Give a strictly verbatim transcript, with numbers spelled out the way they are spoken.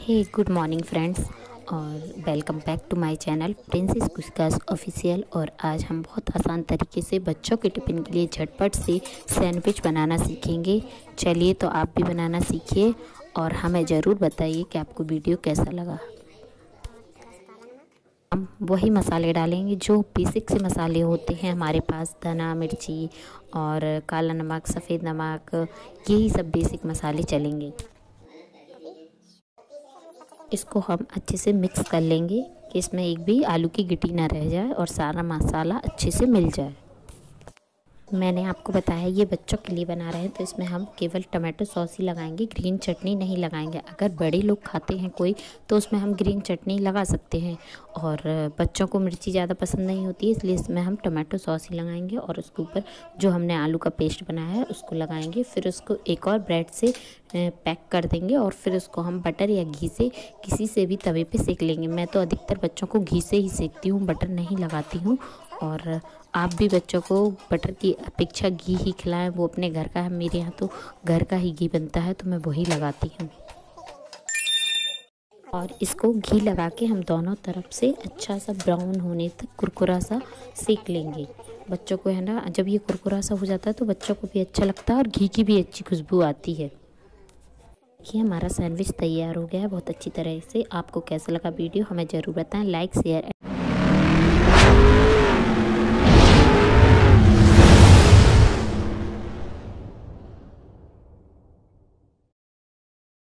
हे good morning friends और welcome back to my channel princess कुस्कास official. और आज हम बहुत आसान तरीके से बच्चों के टिफ़िन के लिए झटपट से सैंडविच बनाना सीखेंगे। चलिए तो आप भी बनाना सीखिए और हमें ज़रूर बताइए कि आपको वीडियो कैसा लगा। हम वही मसाले डालेंगे जो बेसिक से मसाले होते हैं हमारे पास, धना, मिर्ची और काला नमक, सफ़ेद नमक, यही सब बेसिक मसाले चलेंगे। इसको हम अच्छे से मिक्स कर लेंगे कि इसमें एक भी आलू की गिटी ना रह जाए और सारा मसाला अच्छे से मिल जाए। मैंने आपको बताया ये बच्चों के लिए बना रहे हैं तो इसमें हम केवल टमाटो सॉस ही लगाएंगे, ग्रीन चटनी नहीं लगाएंगे। अगर बड़े लोग खाते हैं कोई तो उसमें हम ग्रीन चटनी लगा सकते हैं, और बच्चों को मिर्ची ज़्यादा पसंद नहीं होती है इसलिए इसमें हम टमाटो सॉस ही लगाएंगे। और उसके ऊपर जो हमने आलू का पेस्ट बनाया है उसको लगाएंगे। फिर उसको एक और ब्रेड से पैक कर देंगे और फिर उसको हम बटर या घी से किसी से भी तवे पे सेक लेंगे। मैं तो अधिकतर बच्चों को घी से ही सेकती हूँ, बटर नहीं लगाती हूँ। और आप भी बच्चों को बटर की अपेक्षा घी ही खिलाएं, वो अपने घर का है। मेरे यहाँ तो घर का ही घी बनता है तो मैं वही लगाती हूँ। और इसको घी लगा के हम दोनों तरफ से अच्छा सा ब्राउन होने तक कुरकुरा सा सेक लेंगे। बच्चों को है ना, जब ये कुरकुरा सा हो जाता है तो बच्चों को भी अच्छा लगता है और घी की भी अच्छी खुशबू आती है। ये हमारा सैंडविच तैयार हो गया है बहुत अच्छी तरह से। आपको कैसा लगा वीडियो हमें ज़रूर बताएं। Like share